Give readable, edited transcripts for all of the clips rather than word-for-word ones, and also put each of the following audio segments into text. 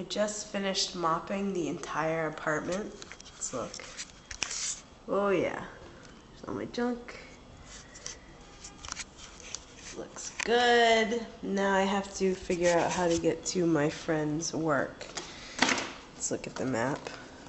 just finished mopping the entire apartment. Let's look. Oh yeah, there's all my junk. Looks good. Now I have to figure out how to get to my friend's work. Let's look at the map.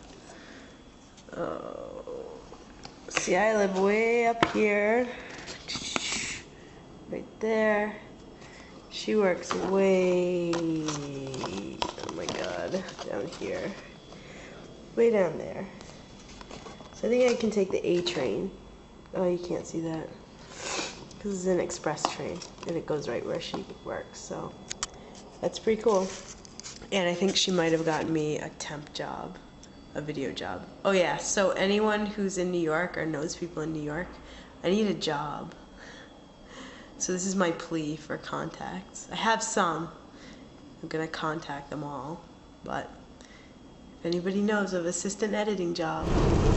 Oh, see, I live way up here, right there. She works way, oh my god, down here, way down there. So I think I can take the A train. Oh, you can't see that, because it's an express train, and it goes right where she works, so that's pretty cool. And I think she might have gotten me a temp job, a video job. Oh yeah, so anyone who's in New York or knows people in New York, I need a job. So this is my plea for contacts. I have some. I'm gonna contact them all, but if anybody knows of assistant editing job,